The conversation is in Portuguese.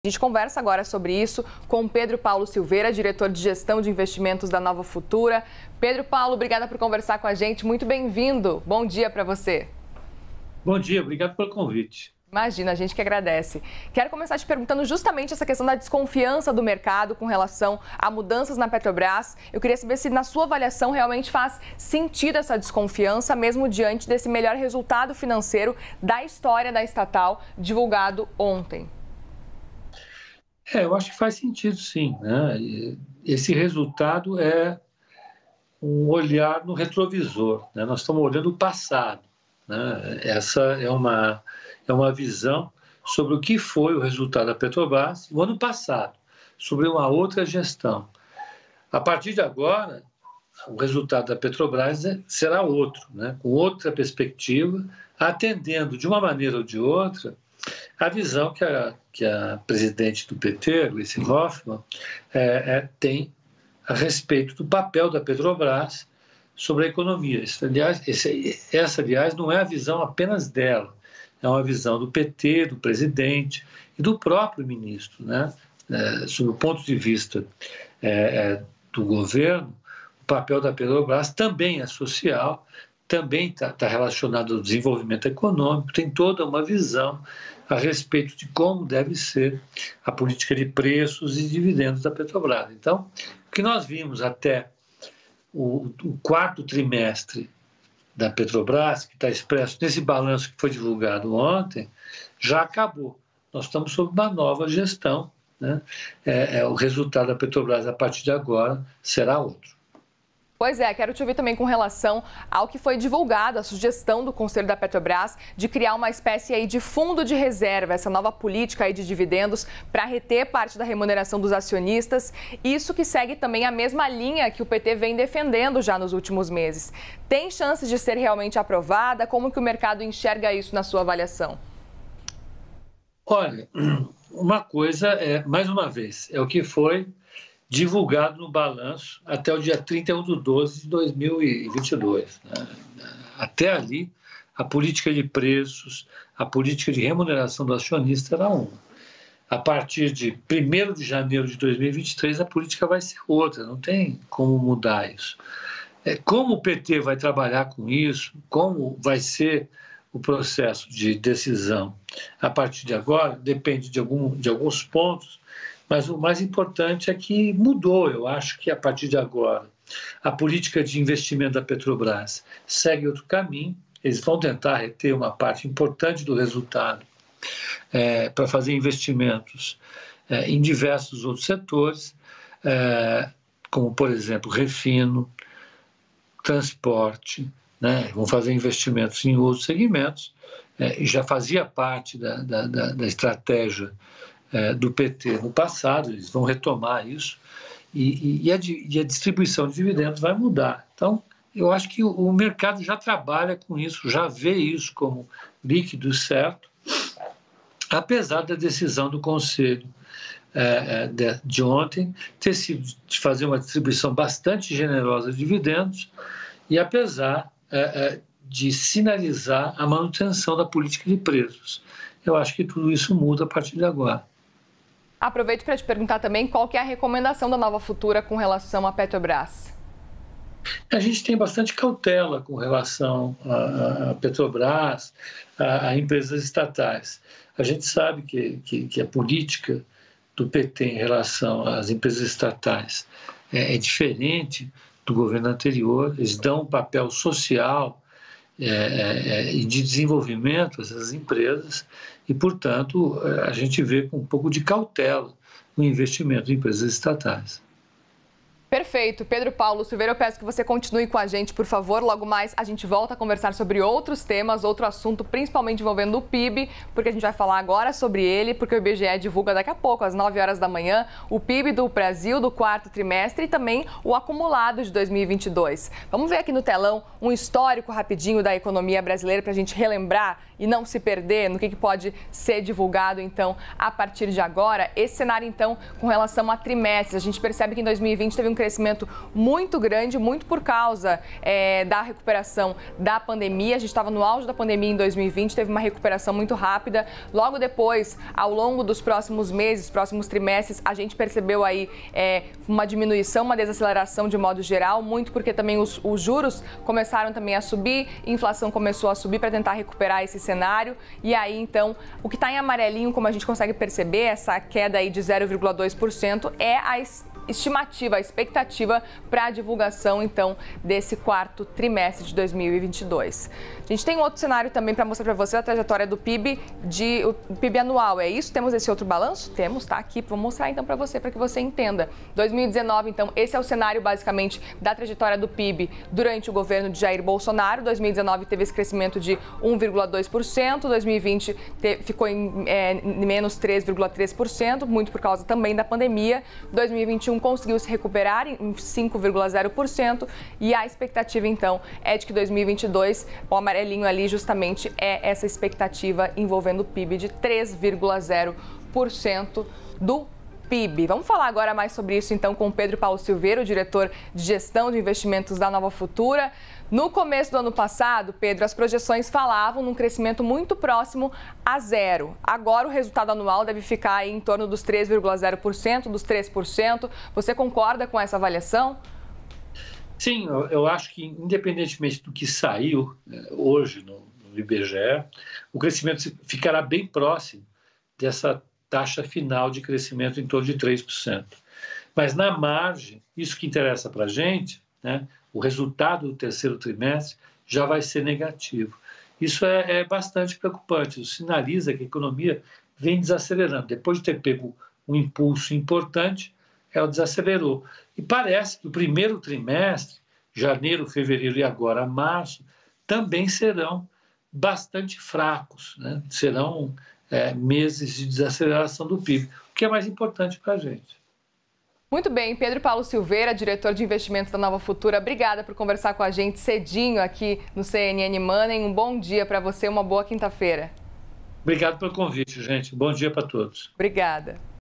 A gente conversa agora sobre isso com Pedro Paulo Silveira, diretor de gestão de investimentos da Nova Futura. Pedro Paulo, obrigada por conversar com a gente. Muito bem-vindo. Bom dia para você. Bom dia, obrigado pelo convite. Imagina, a gente que agradece. Quero começar te perguntando justamente essa questão da desconfiança do mercado com relação a mudanças na Petrobras. Eu queria saber se, na sua avaliação, realmente faz sentido essa desconfiança, mesmo diante desse melhor resultado financeiro da história da estatal divulgado ontem. Eu acho que faz sentido, sim, né? Esse resultado é um olhar no retrovisor, né? Nós estamos olhando o passado, né? Essa é uma visão sobre o que foi o resultado da Petrobras no ano passado, sobre uma outra gestão. A partir de agora, o resultado da Petrobras será outro, né? Com outra perspectiva, atendendo de uma maneira ou de outra a visão que a presidente do PT, Gleisi Hoffmann, tem a respeito do papel da Petrobras sobre a economia. Essa, aliás, não é a visão apenas dela, é uma visão do PT, do presidente e do próprio ministro, né? Sob o ponto de vista do governo, o papel da Petrobras também é social, também está relacionado ao desenvolvimento econômico, tem toda uma visão a respeito de como deve ser a política de preços e dividendos da Petrobras. Então, o que nós vimos até o quarto trimestre da Petrobras, que está expresso nesse balanço que foi divulgado ontem, já acabou. Nós estamos sob uma nova gestão, né? O resultado da Petrobras, a partir de agora, será outro. Pois é, quero te ouvir também com relação ao que foi divulgado, a sugestão do Conselho da Petrobras de criar uma espécie aí de fundo de reserva, essa nova política aí de dividendos para reter parte da remuneração dos acionistas. Isso que segue também a mesma linha que o PT vem defendendo já nos últimos meses. Tem chances de ser realmente aprovada? Como que o mercado enxerga isso na sua avaliação? Olha, uma coisa mais uma vez, é o que foi divulgado no balanço até o dia 31/12/2022. Né? Até ali, a política de preços, a política de remuneração do acionista era uma. A partir de 1º de janeiro de 2023, a política vai ser outra, não tem como mudar isso. Como o PT vai trabalhar com isso, como vai ser o processo de decisão a partir de agora, depende de alguns pontos, mas o mais importante é que mudou. Eu acho que, a partir de agora, a política de investimento da Petrobras segue outro caminho. Eles vão tentar reter uma parte importante do resultado para fazer investimentos em diversos outros setores, como, por exemplo, refino, transporte, né? Vão fazer investimentos em outros segmentos, e já fazia parte da estratégia do PT no passado. Eles vão retomar isso e a distribuição de dividendos vai mudar. Então, eu acho que o mercado já trabalha com isso, já vê isso como líquido certo, apesar da decisão do Conselho de ontem ter sido de fazer uma distribuição bastante generosa de dividendos e apesar de sinalizar a manutenção da política de preços. Eu acho que tudo isso muda a partir de agora. Aproveito para te perguntar também qual que é a recomendação da Nova Futura com relação à Petrobras. A gente tem bastante cautela com relação à Petrobras, a empresas estatais. A gente sabe que a política do PT em relação às empresas estatais é diferente do governo anterior. Eles dão um papel social e de desenvolvimento a essas empresas e, portanto, a gente vê com um pouco de cautela o investimento em empresas estatais. Perfeito. Pedro Paulo Silveira, eu peço que você continue com a gente, por favor. Logo mais a gente volta a conversar sobre outros temas, outro assunto, principalmente envolvendo o PIB, porque a gente vai falar agora sobre ele, porque o IBGE divulga daqui a pouco, às 9 horas da manhã, o PIB do Brasil do quarto trimestre e também o acumulado de 2022. Vamos ver aqui no telão um histórico rapidinho da economia brasileira para a gente relembrar e não se perder no que pode ser divulgado, então, a partir de agora. Esse cenário, então, com relação a trimestres, a gente percebe que em 2020 teve um crescimento muito grande, muito por causa da recuperação da pandemia. A gente estava no auge da pandemia em 2020, teve uma recuperação muito rápida. Logo depois, ao longo dos próximos meses, próximos trimestres, a gente percebeu aí uma diminuição, uma desaceleração de modo geral, muito porque também os juros começaram também a subir, a inflação começou a subir para tentar recuperar esse cenário. E aí, então, o que está em amarelinho, como a gente consegue perceber, essa queda aí de 0,2% é a estimativa, a expectativa para a divulgação, então, desse quarto trimestre de 2022. A gente tem um outro cenário também para mostrar para você a trajetória do PIB, o PIB anual, é isso? Temos esse outro balanço? Temos, tá aqui, vou mostrar então para você que entenda. 2019, então, esse é o cenário basicamente da trajetória do PIB durante o governo de Jair Bolsonaro. 2019 teve esse crescimento de 1,2%, 2020 ficou em menos 3,3%, muito por causa também da pandemia. 2021 conseguiu se recuperar em 5,0% e a expectativa, então, é de que 2022, o amarelinho ali justamente é essa expectativa envolvendo o PIB de 3,0% do PIB. Vamos falar agora mais sobre isso, então, com o Pedro Paulo Silveira, o diretor de gestão de investimentos da Nova Futura. No começo do ano passado, Pedro, as projeções falavam num crescimento muito próximo a zero. Agora o resultado anual deve ficar aí em torno dos 3,0%, dos 3%. Você concorda com essa avaliação? Sim, eu acho que independentemente do que saiu hoje no IBGE, o crescimento ficará bem próximo dessa taxa final de crescimento em torno de 3%. Mas na margem, isso que interessa para a gente, né, o resultado do terceiro trimestre já vai ser negativo. Isso é bastante preocupante, isso sinaliza que a economia vem desacelerando. Depois de ter pego um impulso importante, ela desacelerou. E parece que o primeiro trimestre, janeiro, fevereiro e agora março, também serão bastante fracos, né? Serão meses de desaceleração do PIB, o que é mais importante para a gente. Muito bem, Pedro Paulo Silveira, diretor de investimentos da Nova Futura, obrigada por conversar com a gente cedinho aqui no CNN Money. Um bom dia para você, uma boa quinta-feira. Obrigado pelo convite, gente. Bom dia para todos. Obrigada.